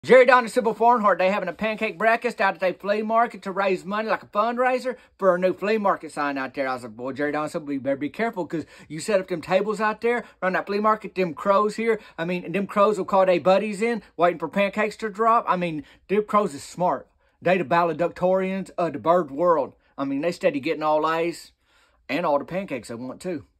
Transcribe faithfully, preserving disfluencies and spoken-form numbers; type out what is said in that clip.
Jerry Don and Sybil Farnhart, they having a pancake breakfast out at a flea market to raise money like a fundraiser for a new flea market sign out there. I was like, boy, Jerry Don and Sybil, you better be careful because you set up them tables out there around that flea market, them crows here. I mean, them crows will call their buddies in waiting for pancakes to drop. I mean, them crows is smart. They the valedictorians of the bird world. I mean, they steady getting all A's and all the pancakes they want too.